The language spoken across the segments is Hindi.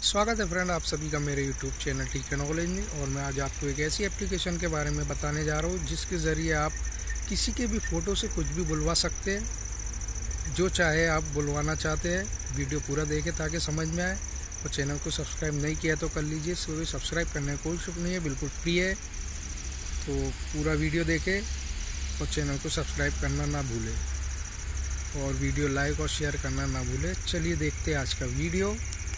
स्वागत है फ्रेंड आप सभी का मेरे YouTube चैनल टीके नॉलेज में। और मैं आज आपको एक ऐसी एप्लीकेशन के बारे में बताने जा रहा हूँ जिसके ज़रिए आप किसी के भी फ़ोटो से कुछ भी बुलवा सकते हैं, जो चाहे आप बुलवाना चाहते हैं। वीडियो पूरा देखें ताकि समझ में आए। और चैनल को सब्सक्राइब नहीं किया तो कर लीजिए। सब्सक्राइब करने का कोई शुल्क नहीं है, बिल्कुल फ्री है। तो पूरा वीडियो देखें और चैनल को सब्सक्राइब करना ना भूलें और वीडियो लाइक और शेयर करना ना भूलें। चलिए देखते हैं आज का video.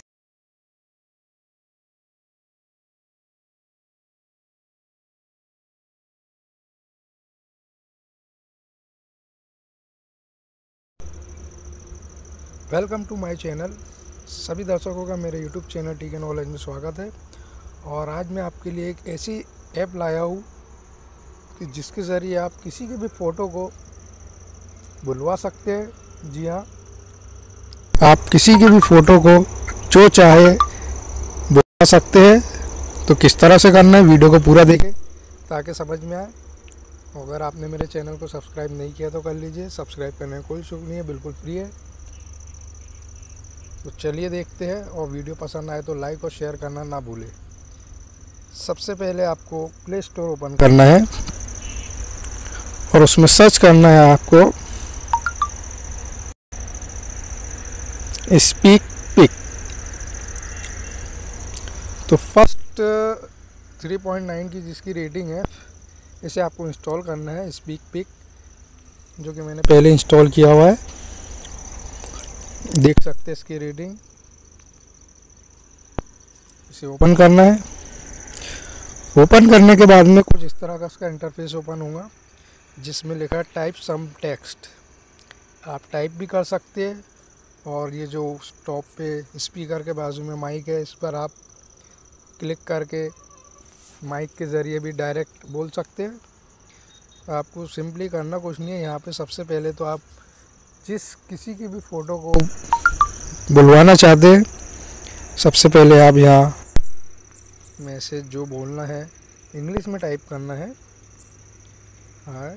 Welcome to my channel. सभी दर्शकों का मेरे यूट्यूब चैनल टीके नॉलेज में स्वागत है। और आज मैं आपके लिए एक ऐसी ऐप लाया हूँ कि जिसके ज़रिए आप किसी की भी फ़ोटो को बुलवा सकते हैं। जी हाँ, आप किसी की भी फ़ोटो को जो चाहे बुलवा सकते हैं। तो किस तरह से करना है, वीडियो को पूरा देखें ताकि समझ में आए। अगर आपने मेरे चैनल को सब्सक्राइब नहीं किया तो कर लीजिए। सब्सक्राइब करने का कोई शुल्क नहीं है, बिल्कुल फ्री है। तो चलिए देखते हैं। और वीडियो पसंद आए तो लाइक और शेयर करना ना भूलें। सबसे पहले आपको प्ले स्टोर ओपन करना है और उसमें सर्च करना है आपको स्पीक पिक। तो फर्स्ट 3.9 की जिसकी रेटिंग है, इसे आपको इंस्टॉल करना है, स्पीक पिक, जो कि मैंने पहले इंस्टॉल किया हुआ है। देख सकते हैं इसकी रेटिंग। इसे ओपन करना है। ओपन करने के बाद में कुछ इस तरह का इसका इंटरफेस ओपन होगा जिसमें लिखा है टाइप सम टेक्स्ट। आप टाइप भी कर सकते हैं। और ये जो टॉप पे स्पीकर के बाजू में माइक है, इस पर आप क्लिक करके माइक के ज़रिए भी डायरेक्ट बोल सकते हैं। आपको सिंपली करना कुछ नहीं है। यहाँ पे सबसे पहले तो आप किसी की भी फ़ोटो को बुलवाना चाहते हैं, सबसे पहले आप यहाँ मैसेज जो बोलना है इंग्लिश में टाइप करना है। हाय,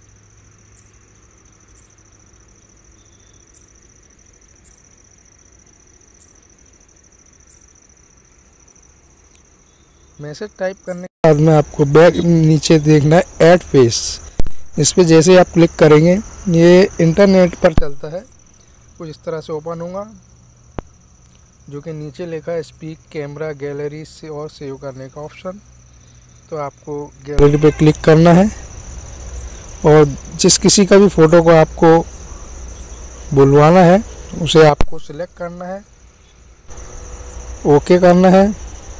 मैसेज टाइप करने के बाद में आपको बैक नीचे देखना है ऐड फेस। इस पर जैसे आप क्लिक करेंगे ये इंटरनेट पर चलता है, कुछ इस तरह से ओपन होगा, जो कि नीचे लिखा है स्पीक कैमरा गैलरी से और सेव करने का ऑप्शन। तो आपको गैलरी पे क्लिक करना है और जिस किसी का भी फ़ोटो को आपको बुलवाना है उसे आपको सिलेक्ट करना है, ओके करना है।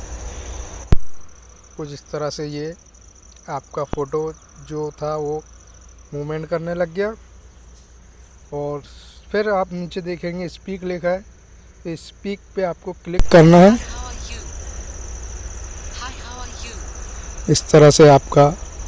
कुछ इस तरह से ये आपका फ़ोटो जो था वो मूवमेंट करने लग गया। और फिर आप नीचे देखेंगे स्पीक लिखा है, इस स्पीक पे आपको क्लिक करना है। इस तरह से आपका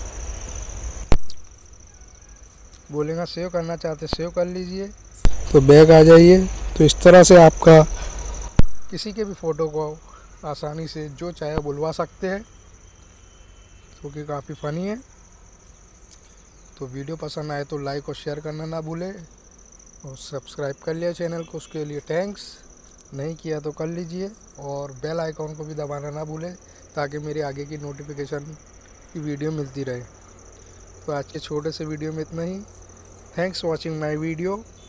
बोलेगा सेव करना चाहते सेव कर लीजिए, तो बैक आ जाइए। तो इस तरह से आपका किसी के भी फ़ोटो को आसानी से जो चाहे बुलवा सकते हैं, जो कि काफ़ी फ़नी है। तो वीडियो पसंद आए तो लाइक और शेयर करना ना भूलें और सब्सक्राइब कर लिया चैनल को, उसके लिए थैंक्स। नहीं किया तो कर लीजिए और बेल आइकॉन को भी दबाना ना भूलें ताकि मेरी आगे की नोटिफिकेशन की वीडियो मिलती रहे। तो आज के छोटे से वीडियो में इतना ही। Thanks watching my video.